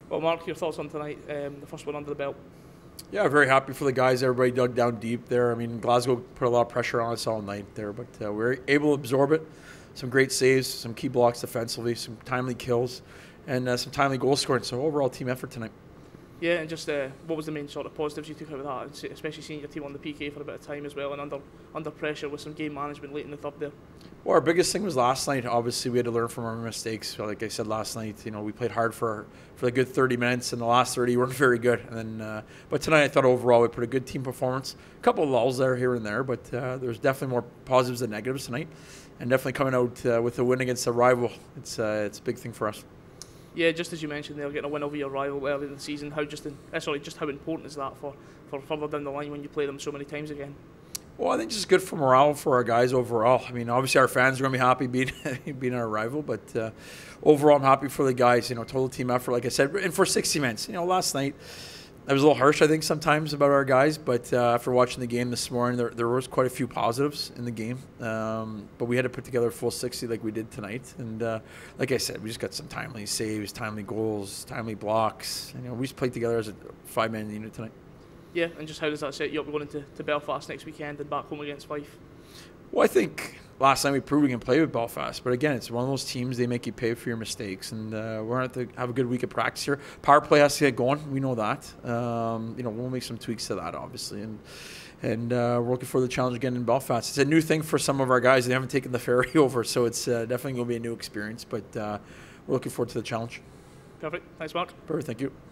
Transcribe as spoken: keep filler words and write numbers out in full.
Well, Mark, your thoughts on tonight, um, the first one under the belt? Yeah, very happy for the guys. Everybody dug down deep there. I mean, Glasgow put a lot of pressure on us all night there, but uh, we were able to absorb it. Some great saves, some key blocks defensively, some timely kills, and uh, some timely goal scoring. So overall team effort tonight. Yeah, and just uh, what was the main sort of positives you took out of that, especially seeing your team on the P K for a bit of time as well and under under pressure with some game management late in the third there? Well, our biggest thing was last night. Obviously, we had to learn from our mistakes. Like I said last night, you know, we played hard for for a good thirty minutes, and the last thirty weren't very good. And then, uh, but tonight I thought overall we put a good team performance. A couple of lulls there here and there, but uh, there's definitely more positives than negatives tonight. And definitely coming out uh, with a win against a rival, it's uh, it's a big thing for us. Yeah, just as you mentioned, they're getting a win over your rival early in the season. How just in, uh, sorry, just how important is that for, for further down the line when you play them so many times again? Well, I think it's just good for morale for our guys overall. I mean, obviously our fans are going to be happy being being our rival, but uh, overall I'm happy for the guys. You know, total team effort, like I said, and for sixty minutes. You know, last night I was a little harsh, I think, sometimes about our guys, but uh, after watching the game this morning, there, there was quite a few positives in the game. Um, but we had to put together a full sixty like we did tonight. And uh, like I said, we just got some timely saves, timely goals, timely blocks. You know, we just played together as a five-man unit tonight. Yeah, and just how does that set you up going into to Belfast next weekend and back home against Fife? Well, I think last night we proved we can play with Belfast, but again, it's one of those teams, they make you pay for your mistakes, and uh, we're going to have to have a good week of practice here. Power play has to get going, we know that. Um, you know, we'll make some tweaks to that, obviously, and and uh, we're looking for the challenge again in Belfast. It's a new thing for some of our guys. They haven't taken the ferry over, so it's uh, definitely going to be a new experience, but uh, we're looking forward to the challenge. Perfect. Thanks, Mark. Perfect. Thank you.